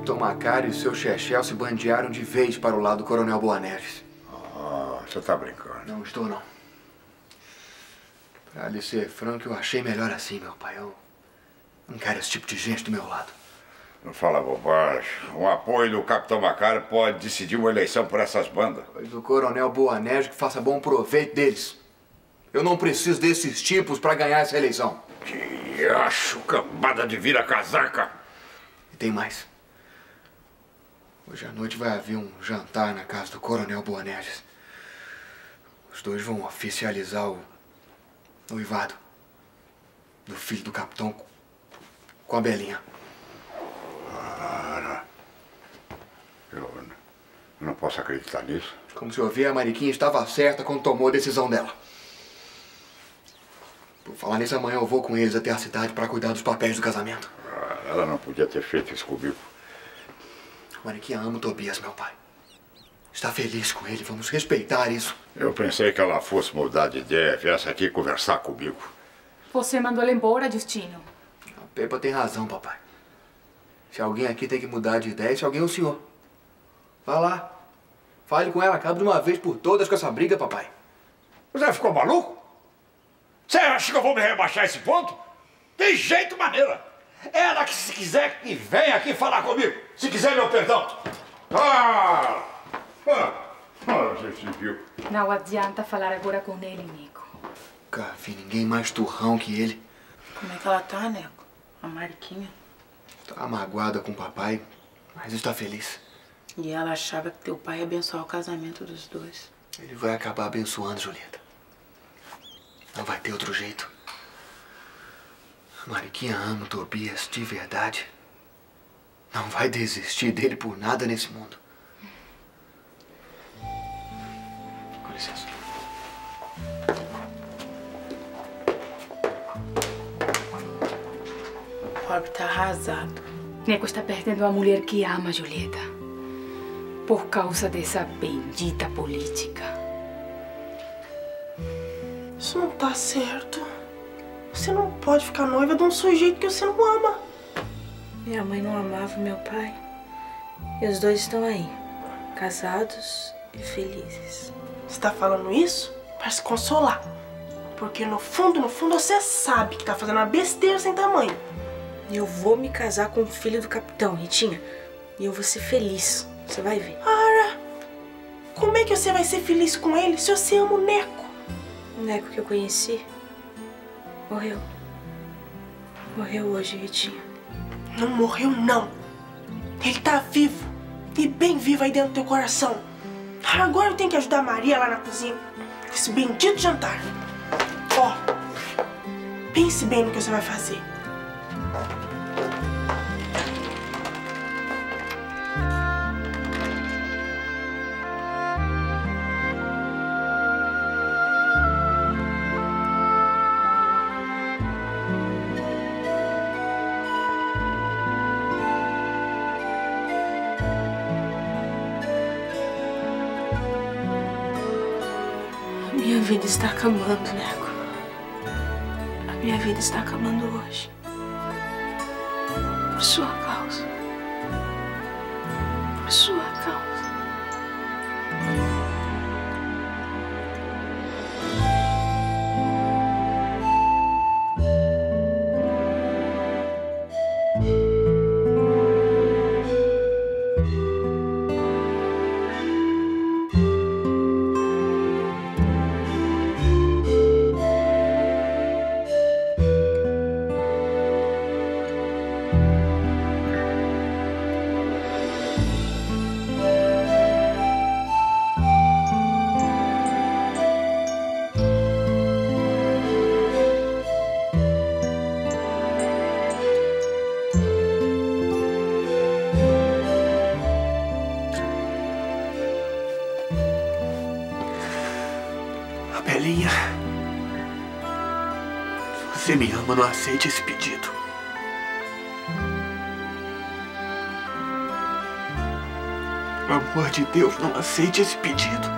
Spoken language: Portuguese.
Capitão Macário e seu Chechel se bandearam de vez para o lado do Coronel Boanerges. Você tá brincando. Não estou, não. Pra lhe ser franco, eu achei melhor assim, meu pai. Eu não quero esse tipo de gente do meu lado. Não fala bobagem. O apoio do Capitão Macário pode decidir uma eleição por essas bandas. Pois o Coronel Boanerges que faça bom proveito deles. Eu não preciso desses tipos pra ganhar essa eleição. Que acho, cambada de vira-casaca. E tem mais. Hoje à noite vai haver um jantar na casa do Coronel Boanerges. Os dois vão oficializar o noivado do filho do capitão com a Belinha. Eu não posso acreditar nisso. Como o senhor vê, a Mariquinha estava certa quando tomou a decisão dela. Por falar nisso, amanhã eu vou com eles até a cidade para cuidar dos papéis do casamento. Ela não podia ter feito isso comigo. A Mariquinha ama o Tobias, meu pai. Está feliz com ele, vamos respeitar isso. Eu pensei que ela fosse mudar de ideia, viesse aqui conversar comigo. Você mandou ela embora, Justino. A Pepa tem razão, papai. Se alguém aqui tem que mudar de ideia, se alguém é o senhor. Vá lá. Fale com ela, acabe de uma vez por todas com essa briga, papai. Você ficou maluco? Você acha que eu vou me rebaixar a esse ponto? Tem jeito, maneira. Ela que, se quiser, que venha aqui falar comigo. Se quiser, meu perdão. Gente viu. Não adianta falar agora com ele, Nico. Nunca vi ninguém mais turrão que ele. Como é que ela tá, Neco? A Mariquinha. Tá magoada com o papai, mas está feliz. E ela achava que teu pai ia abençoar o casamento dos dois. Ele vai acabar abençoando, Julieta. Não vai ter outro jeito. A Mariquinha ama o Tobias de verdade. Não vai desistir dele por nada nesse mundo. Com licença. O Rob tá arrasado. Nico está perdendo a mulher que ama, Julieta. Por causa dessa bendita política. Isso não tá certo. Você não pode ficar noiva de um sujeito que você não ama. Minha mãe não amava meu pai. E os dois estão aí, casados e felizes. Você tá falando isso pra se consolar. Porque no fundo você sabe que tá fazendo uma besteira sem tamanho. Eu vou me casar com o filho do capitão, Ritinha. E eu vou ser feliz. Você vai ver. Ara, como é que você vai ser feliz com ele se você ama o Neco? O Neco que eu conheci morreu. Morreu hoje, Ritinha. Não morreu, não. Ele tá vivo. E bem vivo aí dentro do teu coração. Agora eu tenho que ajudar a Maria lá na cozinha com esse bendito jantar. Ó, pense bem no que você vai fazer. Minha vida está acabando, Neco. A minha vida está acabando hoje. Por sua causa. Por sua causa. Belinha, se você me ama, não aceite esse pedido. Pelo amor de Deus, não aceite esse pedido.